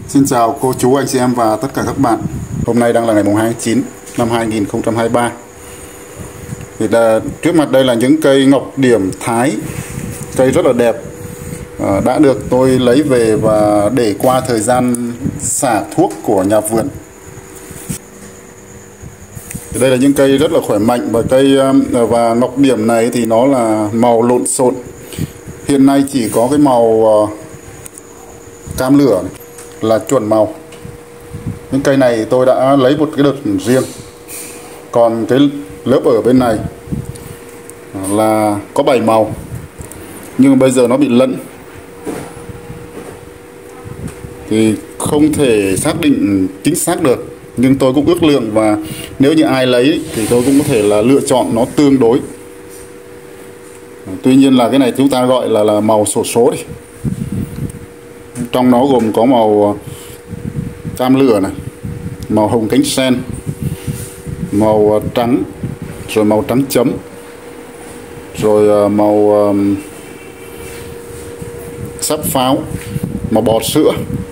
Xin chào cô chú, anh chị em và tất cả các bạn. Hôm nay đang là ngày mùng 2 tháng 9 năm 2023. Trước mặt đây là những cây ngọc điểm Thái. Cây rất là đẹp. Đã được tôi lấy về và để qua thời gian xả thuốc của nhà vườn. Đây là những cây rất là khỏe mạnh, và ngọc điểm này thì nó là màu lộn xộn. Hiện nay chỉ có cái màu cam lửa này là chuẩn màu. Những cây này tôi đã lấy một cái đợt riêng. Còn cái lớp ở bên này là có 7 màu, nhưng bây giờ nó bị lẫn thì không thể xác định chính xác được. Nhưng tôi cũng ước lượng, và nếu như ai lấy thì tôi cũng có thể là lựa chọn nó tương đối. Tuy nhiên là cái này chúng ta gọi là màu xổ số đi. Trong nó gồm có màu cam lửa này, màu hồng cánh sen, màu trắng, rồi màu trắng chấm, rồi màu sáp pháo, màu bọt sữa,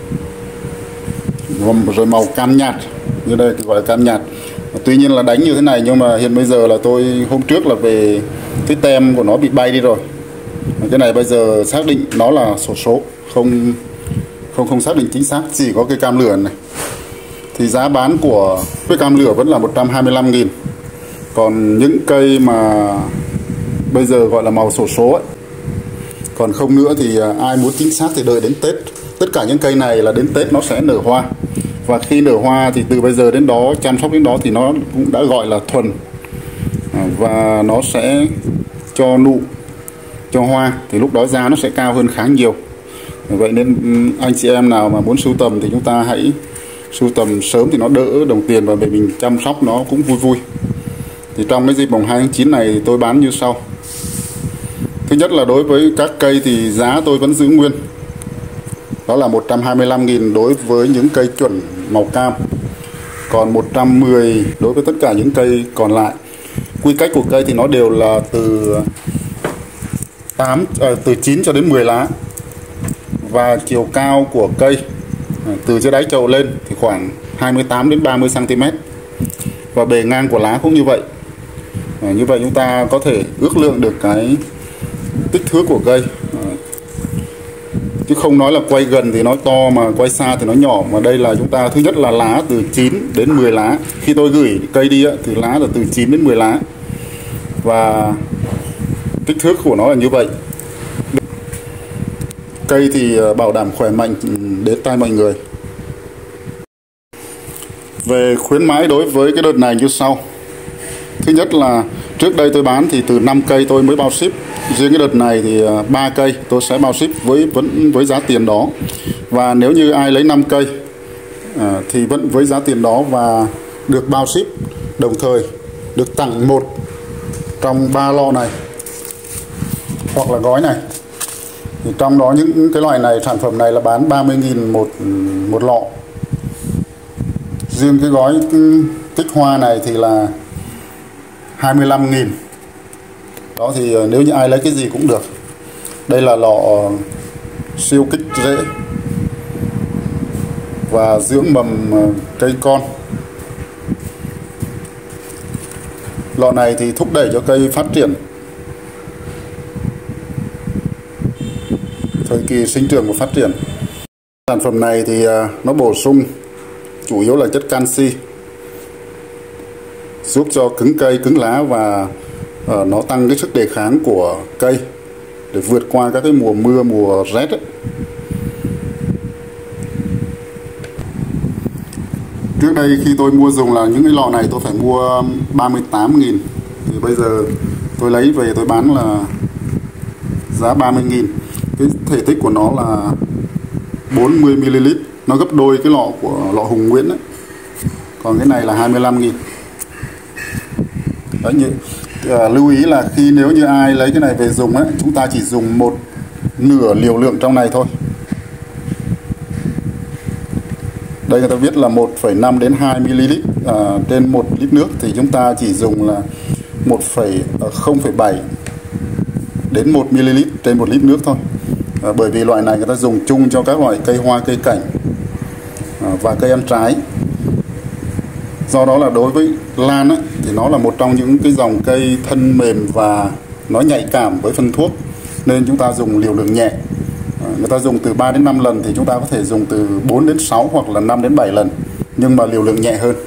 rồi màu cam nhạt, như đây gọi là cam nhạt. Tuy nhiên là đánh như thế này, nhưng mà hiện bây giờ là hôm trước là về cái tem của nó bị bay đi rồi. Cái này bây giờ xác định nó là xổ số, không xác định chính xác, chỉ có cây cam lửa này. Thì giá bán của cây cam lửa vẫn là 125.000. Còn những cây mà bây giờ gọi là màu xổ số ấy, còn không nữa thì ai muốn chính xác thì đợi đến Tết. Tất cả những cây này là đến Tết nó sẽ nở hoa. Và khi nở hoa thì từ bây giờ đến đó, chăm sóc đến đó thì nó cũng đã gọi là thuần. Và nó sẽ cho nụ, cho hoa, thì lúc đó giá nó sẽ cao hơn khá nhiều. Vậy nên anh chị em nào mà muốn sưu tầm thì chúng ta hãy sưu tầm sớm thì nó đỡ đồng tiền, và mình chăm sóc nó cũng vui vui. Thì trong cái dịp mùng 2 tháng 9 này thì tôi bán như sau. Thứ nhất là đối với các cây thì giá tôi vẫn giữ nguyên, đó là 125.000 đối với những cây chuẩn màu cam, còn 110 đối với tất cả những cây còn lại. Quy cách của cây thì nó đều là từ 9 cho đến 10 lá. Và chiều cao của cây từ dưới đáy chậu lên thì khoảng 28 đến 30 cm. Và bề ngang của lá cũng như vậy. Như vậy chúng ta có thể ước lượng được cái kích thước của cây. Chứ không nói là quay gần thì nó to, mà quay xa thì nó nhỏ. Mà đây là chúng ta, thứ nhất là lá từ 9 đến 10 lá. Khi tôi gửi cây đi thì lá là từ 9 đến 10 lá. Và kích thước của nó là như vậy. Cây thì bảo đảm khỏe mạnh đến tay mọi người. Về khuyến mãi đối với cái đợt này như sau. Thứ nhất là trước đây tôi bán thì từ 5 cây tôi mới bao ship. Riêng cái đợt này thì 3 cây tôi sẽ bao ship vẫn với giá tiền đó. Và nếu như ai lấy 5 cây thì vẫn với giá tiền đó và được bao ship, đồng thời được tặng một trong 3 lọ này hoặc là gói này. Thì trong đó những cái loại này, sản phẩm này là bán 30.000 một lọ. Riêng cái gói kích hoa này thì là 25.000. Đó thì nếu như ai lấy cái gì cũng được. Đây là lọ siêu kích rễ và dưỡng mầm cây con. Lọ này thì thúc đẩy cho cây phát triển, thời kỳ sinh trưởng và phát triển. Sản phẩm này thì nó bổ sung chủ yếu là chất canxi, giúp cho cứng cây, cứng lá, và nó tăng cái sức đề kháng của cây để vượt qua các cái mùa mưa, mùa rét ấy. Trước đây khi tôi mua dùng là những cái lọ này tôi phải mua 38.000. Thì bây giờ tôi lấy về tôi bán là giá 30.000. Cái thể tích của nó là 40ml, nó gấp đôi cái lọ của lọ Hùng Nguyễn ấy. Còn cái này là 25.000. Đấy, lưu ý là nếu như ai lấy cái này về dùng ấy, chúng ta chỉ dùng một nửa liều lượng trong này thôi. Đây người ta viết là 1,5 đến 2ml trên 1 lít nước, thì chúng ta chỉ dùng là 0,7 đến 1ml trên 1 lít nước thôi. Bởi vì loại này người ta dùng chung cho các loại cây hoa, cây cảnh. và cây ăn trái. Do đó là đối với lan ấy, thì nó là một trong những cái dòng cây thân mềm và nó nhạy cảm với phân thuốc, nên chúng ta dùng liều lượng nhẹ. Người ta dùng từ 3 đến 5 lần thì chúng ta có thể dùng từ 4 đến 6 hoặc là 5 đến 7 lần, nhưng mà liều lượng nhẹ hơn.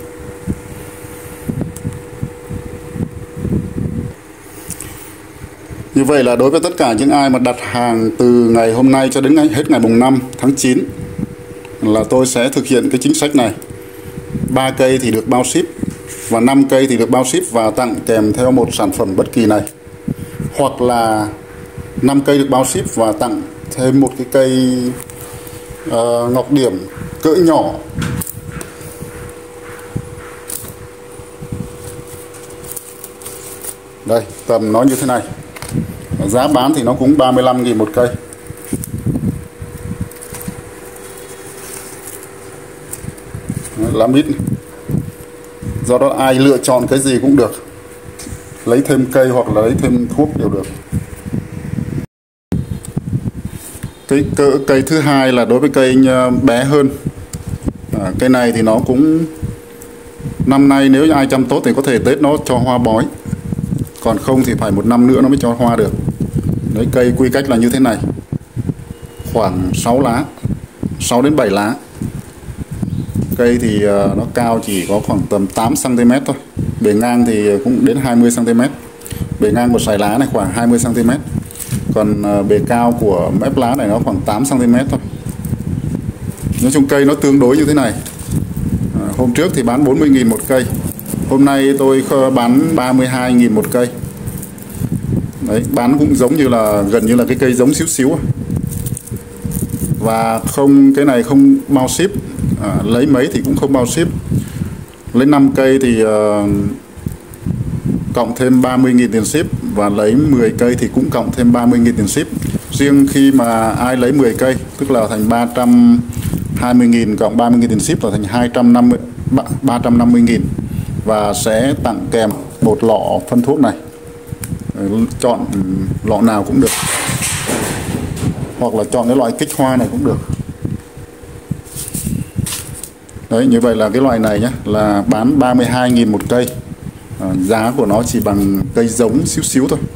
Như vậy là đối với tất cả những ai mà đặt hàng từ ngày hôm nay cho đến hết ngày mùng 5 tháng 9 là tôi sẽ thực hiện cái chính sách này. 3 cây thì được bao ship và 5 cây thì được bao ship và tặng kèm theo một sản phẩm bất kỳ này. Hoặc là 5 cây được bao ship và tặng thêm một cái cây ngọc điểm cỡ nhỏ. Đây, tầm nó như thế này. Giá bán thì nó cũng 35.000 một cây. Lá mít. Do đó ai lựa chọn cái gì cũng được, lấy thêm cây hoặc là lấy thêm thuốc đều được. Cây thứ hai là đối với cây bé hơn. Cây này thì nó cũng năm nay nếu ai chăm tốt thì có thể Tết nó cho hoa bói, còn không thì phải một năm nữa nó mới cho hoa được. Đấy, cây quy cách là như thế này, khoảng 6 lá, 6 đến 7 lá. Cây thì nó cao chỉ có khoảng tầm 8 cm thôi, bề ngang thì cũng đến 20 cm. Bề ngang một sải lá này khoảng 20 cm, còn bề cao của mép lá này nó khoảng 8 cm thôi. Nói chung cây nó tương đối như thế này. Hôm trước thì bán 40.000 một cây, hôm nay tôi bán 32.000 một cây. Đấy, bán cũng giống như là gần như là cái cây giống xíu xíu. Và không, cái này không bao ship, lấy mấy thì cũng không bao ship. Lấy 5 cây thì cộng thêm 30.000 tiền ship, và lấy 10 cây thì cũng cộng thêm 30.000 tiền ship. Riêng khi mà ai lấy 10 cây tức là thành 320.000 cộng 30.000 tiền ship là thành 350.000, và sẽ tặng kèm một lọ phân thuốc này. Chọn lọ nào cũng được, hoặc là chọn cái loại kích hoa này cũng được. Đấy, như vậy là cái loại này nhé, là bán 32.000 một cây. Giá của nó chỉ bằng cây giống xíu xíu thôi.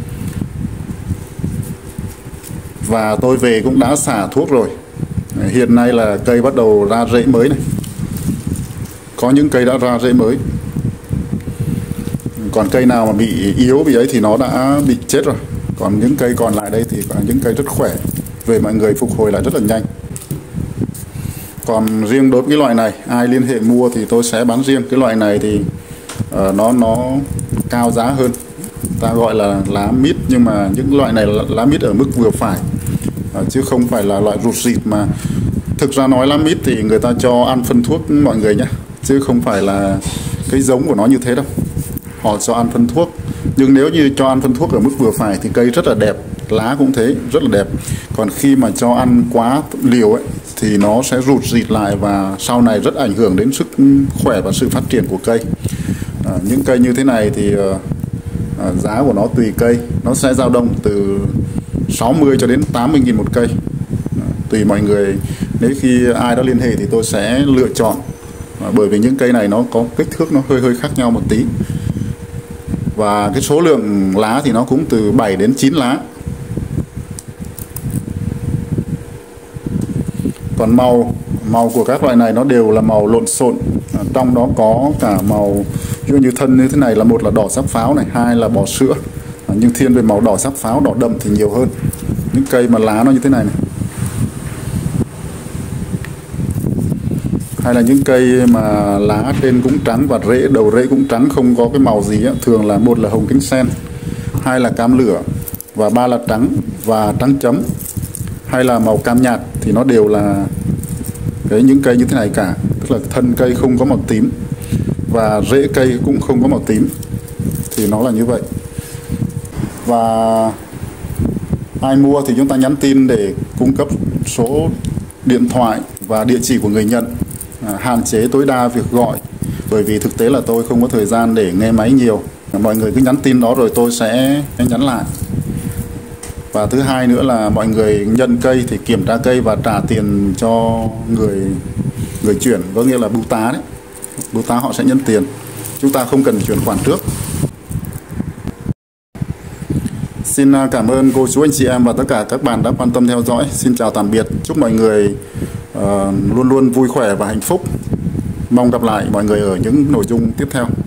Và tôi về cũng đã xả thuốc rồi. Hiện nay là cây bắt đầu ra rễ mới này. Có những cây đã ra rễ mới. Còn cây nào mà bị yếu bị ấy thì nó đã bị chết rồi. Còn những cây còn lại đây thì có những cây rất khỏe, về mọi người phục hồi lại rất là nhanh. Còn riêng đối với cái loại này, ai liên hệ mua thì tôi sẽ bán riêng. Cái loại này thì nó cao giá hơn, ta gọi là lá mít, nhưng mà những loại này là lá mít ở mức vừa phải, chứ không phải là loại rụt rịt. Mà thực ra nói lá mít thì người ta cho ăn phân thuốc mọi người nhé, chứ không phải là cái giống của nó như thế đâu. Họ cho ăn phân thuốc, nhưng nếu như cho ăn phân thuốc ở mức vừa phải thì cây rất là đẹp, lá cũng thế, rất là đẹp. Còn khi mà cho ăn quá liều ấy thì nó sẽ rụt rịt lại, và sau này rất ảnh hưởng đến sức khỏe và sự phát triển của cây. Những cây như thế này thì giá của nó tùy cây, nó sẽ dao động từ 60 cho đến 80.000 một cây, tùy mọi người. Nếu khi ai đó liên hệ thì tôi sẽ lựa chọn, bởi vì những cây này nó có kích thước nó hơi khác nhau một tí. Và cái số lượng lá thì nó cũng từ 7 đến 9 lá. Còn màu của các loại này nó đều là màu lộn xộn. Trong đó có cả màu, ví dụ như thân như thế này là một là đỏ sắc pháo này, hai là bò sữa, nhưng thiên về màu đỏ sắc pháo, đỏ đậm thì nhiều hơn. Những cây mà lá nó như thế này này. Hay là những cây mà lá trên cũng trắng và đầu rễ cũng trắng, không có cái màu gì á. Thường là một là hồng kính sen, hai là cam lửa, và ba là trắng và trắng chấm, hay là màu cam nhạt, thì nó đều là những cây như thế này cả. Tức là thân cây không có màu tím và rễ cây cũng không có màu tím, thì nó là như vậy. Và ai mua thì chúng ta nhắn tin để cung cấp số điện thoại và địa chỉ của người nhận, hạn chế tối đa việc gọi, bởi vì thực tế là tôi không có thời gian để nghe máy nhiều. Mọi người cứ nhắn tin đó rồi tôi sẽ nhắn lại. Và thứ hai nữa là mọi người nhận cây thì kiểm tra cây và trả tiền cho người người chuyển có nghĩa là bưu tá đấy. Bưu tá họ sẽ nhân tiền, chúng ta không cần chuyển khoản trước. Xin cảm ơn cô chú anh chị em và tất cả các bạn đã quan tâm theo dõi. Xin chào tạm biệt, chúc mọi người luôn luôn vui khỏe và hạnh phúc. Mong gặp lại mọi người ở những nội dung tiếp theo.